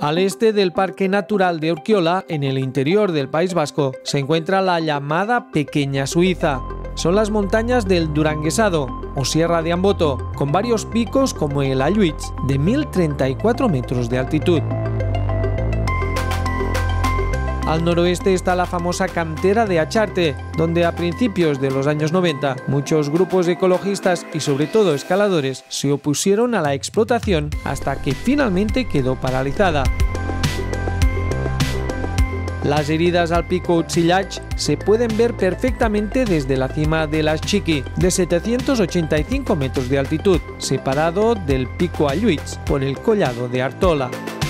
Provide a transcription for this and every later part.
Al este del Parque Natural de Urkiola, en el interior del País Vasco, se encuentra la llamada Pequeña Suiza. Son las montañas del Duranguesado, o Sierra de Amboto, con varios picos como el Alluitz, de 1034 metros de altitud. Al noroeste está la famosa cantera de Acharte, donde a principios de los años 90 muchos grupos ecologistas y sobre todo escaladores se opusieron a la explotación hasta que finalmente quedó paralizada. Las heridas al pico Uchillach se pueden ver perfectamente desde la cima de las Chiqui, de 785 metros de altitud, separado del pico Alluitz por el collado de Artola.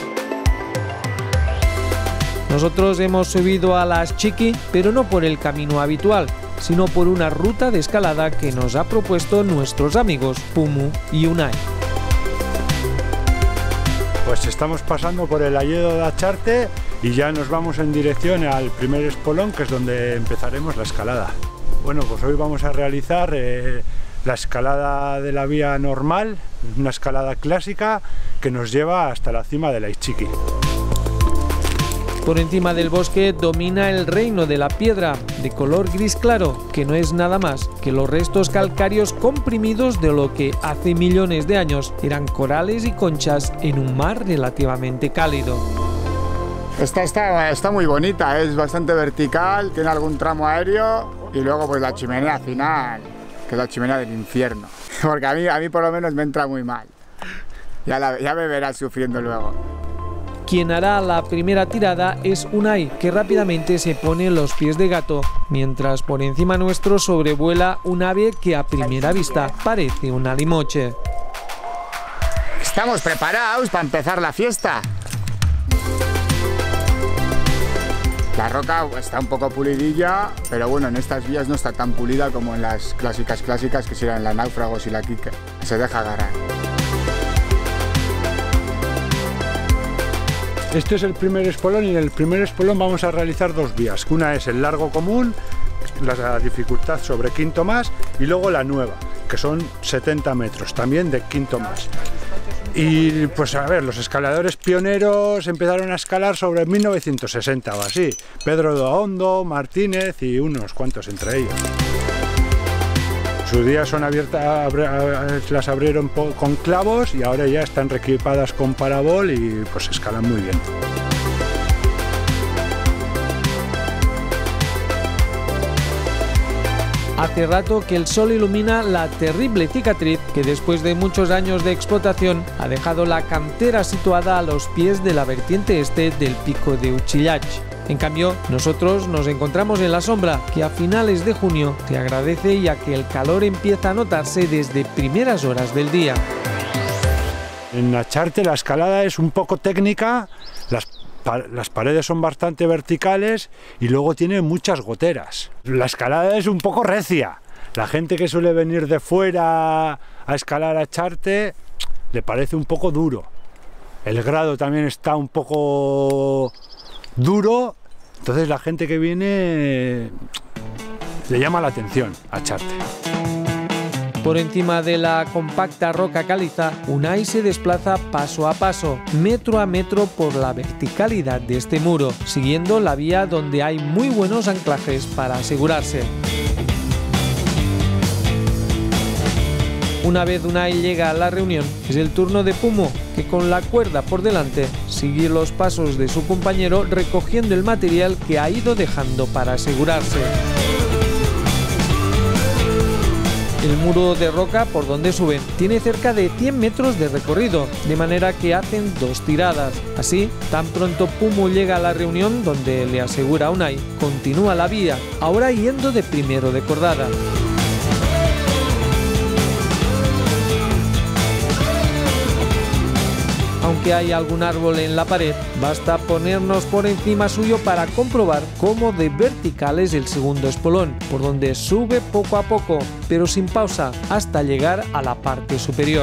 Nosotros hemos subido a las Chiqui, pero no por el camino habitual, sino por una ruta de escalada que nos ha propuesto nuestros amigos Pumu y Unai. Pues estamos pasando por el Alledo de Acharte y ya nos vamos en dirección al primer espolón, que es donde empezaremos la escalada. Bueno, pues hoy vamos a realizar la escalada de la vía normal, una escalada clásica que nos lleva hasta la cima de la Chiqui. Por encima del bosque domina el reino de la piedra, de color gris claro, que no es nada más que los restos calcáreos comprimidos de lo que hace millones de años eran corales y conchas en un mar relativamente cálido. Esta está muy bonita, es bastante vertical, tiene algún tramo aéreo y luego pues la chimenea final, que es la chimenea del infierno, porque a mí por lo menos me entra muy mal. Ya me verás sufriendo luego. Quien hará la primera tirada es Unai, que rápidamente se pone los pies de gato, mientras por encima nuestro sobrevuela un ave que a primera vista parece una limoche. Estamos preparados para empezar la fiesta. La roca está un poco pulidilla, pero bueno, en estas vías no está tan pulida como en las clásicas que serían la Náufragos y la Kike. Se deja agarrar. Este es el primer espolón y en el primer espolón vamos a realizar dos vías. Una es el largo común, la dificultad sobre quinto más, y luego la nueva, que son 70 metros, también de quinto más. Y pues a ver, los escaladores pioneros empezaron a escalar sobre 1960 o así. Pedro de Hondo, Martínez y unos cuantos entre ellos. Sus días son abiertas, las abrieron con clavos y ahora ya están reequipadas con parabol y pues escalan muy bien. Hace rato que el sol ilumina la terrible cicatriz que después de muchos años de explotación ha dejado la cantera situada a los pies de la vertiente este del pico de Uchillach. En cambio, nosotros nos encontramos en la sombra, que a finales de junio te agradece ya que el calor empieza a notarse desde primeras horas del día. En Acharte la escalada es un poco técnica, las paredes son bastante verticales y luego tiene muchas goteras. La escalada es un poco recia. La gente que suele venir de fuera a escalar Acharte le parece un poco duro. El grado también está un poco duro, entonces la gente que viene le llama la atención a Acharte. Por encima de la compacta roca caliza, Unai se desplaza paso a paso, metro a metro por la verticalidad de este muro, siguiendo la vía donde hay muy buenos anclajes para asegurarse. Una vez Unai llega a la reunión, es el turno de Pumu, que con la cuerda por delante sigue los pasos de su compañero recogiendo el material que ha ido dejando para asegurarse. El muro de roca por donde suben tiene cerca de 100 metros de recorrido, de manera que hacen dos tiradas. Así, tan pronto Pumu llega a la reunión donde le asegura a Unai, continúa la vía, ahora yendo de primero de cordada. Aunque hay algún árbol en la pared, basta ponernos por encima suyo para comprobar cómo de vertical es el segundo espolón, por donde sube poco a poco, pero sin pausa, hasta llegar a la parte superior.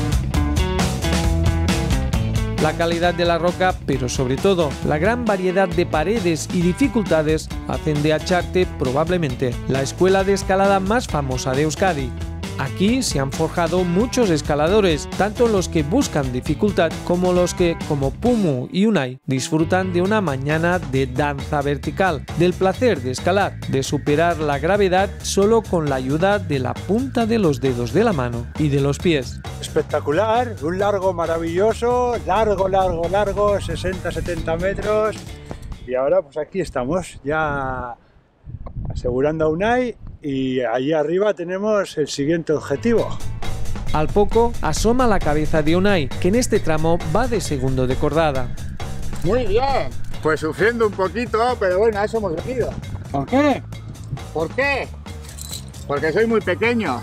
La calidad de la roca, pero sobre todo la gran variedad de paredes y dificultades, hacen de Acharte probablemente la escuela de escalada más famosa de Euskadi. Aquí Aquí se han forjado muchos escaladores, tanto los que buscan dificultad como los que, como Pumu y Unai, disfrutan de una mañana de danza vertical, del placer de escalar, de superar la gravedad solo con la ayuda de la punta de los dedos de la mano y de los pies. Espectacular, un largo maravilloso, largo, 60-70 metros. Y ahora pues aquí estamos ya asegurando a Unai y allí arriba tenemos el siguiente objetivo. Al poco asoma la cabeza de Unai, que en este tramo va de segundo de cordada. Muy bien. Pues sufriendo un poquito, pero bueno, a eso hemos venido. ¿Por qué? ¿Por qué? Porque soy muy pequeño.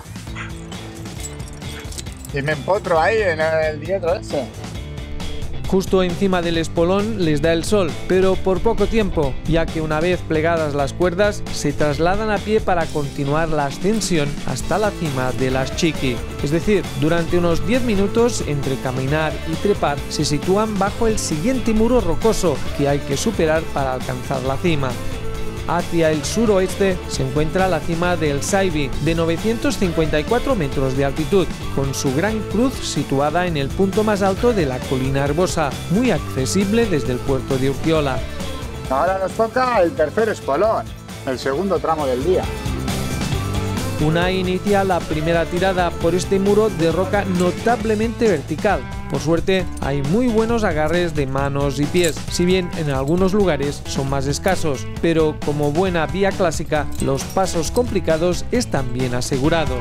Y me empotro ahí en el dietro ese. Justo encima del espolón les da el sol, pero por poco tiempo, ya que una vez plegadas las cuerdas, se trasladan a pie para continuar la ascensión hasta la cima de las Chiqui. Es decir, durante unos 10 minutos, entre caminar y trepar, se sitúan bajo el siguiente muro rocoso que hay que superar para alcanzar la cima. Hacia el suroeste se encuentra la cima del Saibi, de 954 metros de altitud, con su gran cruz situada en el punto más alto de la colina herbosa, muy accesible desde el puerto de Urkiola. Ahora nos toca el tercer espolón, el segundo tramo del día. Unai inicia la primera tirada por este muro de roca notablemente vertical. Por suerte, hay muy buenos agarres de manos y pies, si bien en algunos lugares son más escasos, pero como buena vía clásica, los pasos complicados están bien asegurados.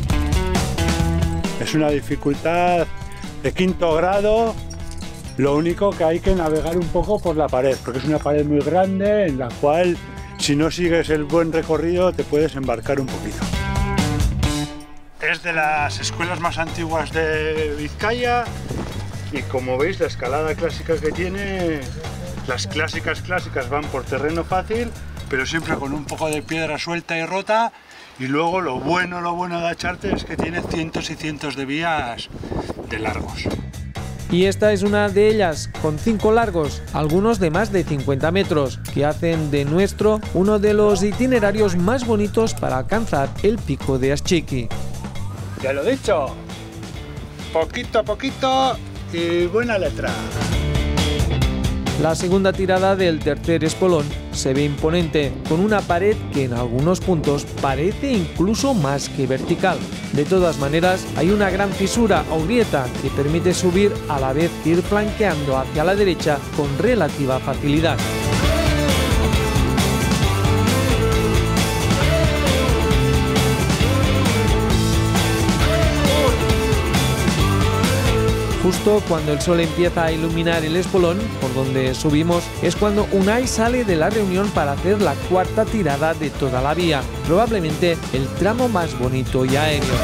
Es una dificultad de 5º grado, lo único que hay que navegar un poco por la pared, porque es una pared muy grande en la cual, si no sigues el buen recorrido, te puedes embarcar un poquito. Es de las escuelas más antiguas de Vizcaya y como veis la escalada clásica que tiene, las clásicas van por terreno fácil, pero siempre con un poco de piedra suelta y rota, y luego lo bueno de Acharte es que tiene cientos y cientos de vías de largos. Y esta es una de ellas, con 5 largos, algunos de más de 50 metros, que hacen de nuestro uno de los itinerarios más bonitos para alcanzar el pico de Aschiqui. Ya lo he dicho, poquito a poquito y buena letra. La segunda tirada del tercer espolón se ve imponente, con una pared que en algunos puntos parece incluso más que vertical. De todas maneras, hay una gran fisura o grieta que permite subir a la vez que ir flanqueando hacia la derecha con relativa facilidad. Justo cuando el sol empieza a iluminar el espolón, por donde subimos, es cuando Unai sale de la reunión para hacer la cuarta tirada de toda la vía, probablemente el tramo más bonito y aéreo.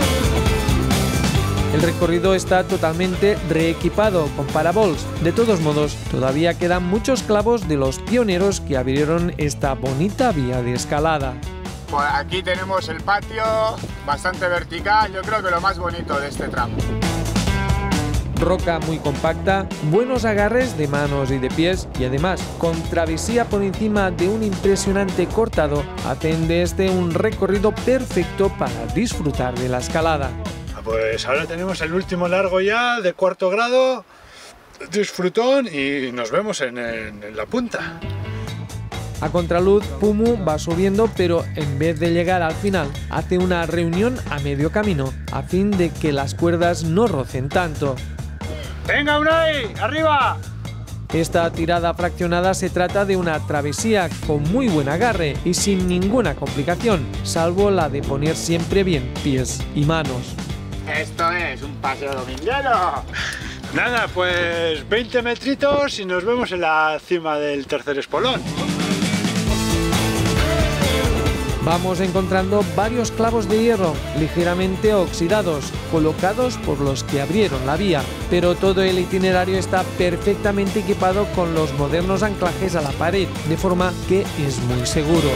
El recorrido está totalmente reequipado con parabols. De todos modos, todavía quedan muchos clavos de los pioneros que abrieron esta bonita vía de escalada. Pues aquí tenemos el patio, bastante vertical, yo creo que lo más bonito de este tramo. Roca muy compacta, buenos agarres de manos y de pies y además con travesía por encima de un impresionante cortado, hacen de este un recorrido perfecto para disfrutar de la escalada. Pues ahora tenemos el último largo ya de 4º grado, disfrutón y nos vemos en la punta. A contraluz, Pumu va subiendo, pero en vez de llegar al final, hace una reunión a medio camino, a fin de que las cuerdas no rocen tanto. ¡Venga, Unai! ¡Arriba! Esta tirada fraccionada se trata de una travesía con muy buen agarre y sin ninguna complicación, salvo la de poner siempre bien pies y manos. Esto es un paseo dominguero. Nada, pues 20 metritos y nos vemos en la cima del tercer espolón. Vamos encontrando varios clavos de hierro ligeramente oxidados, colocados por los que abrieron la vía, pero todo el itinerario está perfectamente equipado con los modernos anclajes a la pared, de forma que es muy seguro.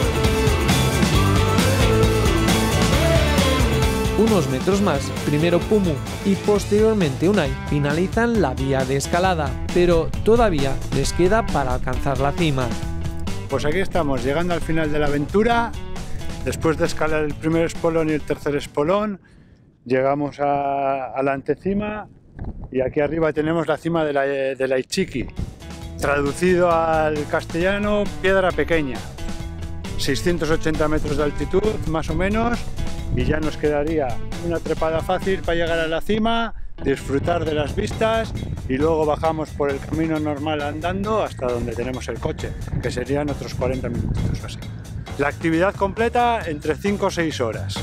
Unos metros más, primero Pumu y posteriormente Unai finalizan la vía de escalada, pero todavía les queda para alcanzar la cima. Pues aquí estamos, llegando al final de la aventura. Después de escalar el primer espolón y el tercer espolón, llegamos a la antecima y aquí arriba tenemos la cima de la Itxiki. Traducido al castellano, piedra pequeña. 680 metros de altitud, más o menos, y ya nos quedaría una trepada fácil para llegar a la cima, disfrutar de las vistas y luego bajamos por el camino normal andando hasta donde tenemos el coche, que serían otros 40 minutitos o así. La actividad completa entre 5 o 6 horas.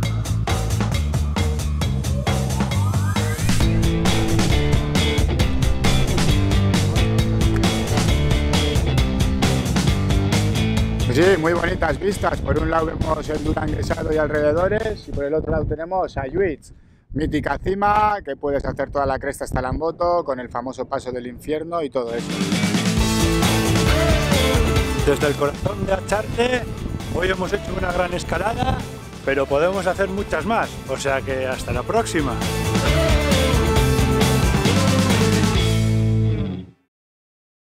Sí, muy bonitas vistas. Por un lado vemos el Duranguesado y alrededores y por el otro lado tenemos Ayuitz, mítica cima que puedes hacer toda la cresta hasta Lamboto con el famoso paso del infierno y todo eso. Desde el corazón de Acharte, hoy hemos hecho una gran escalada, pero podemos hacer muchas más, o sea que hasta la próxima.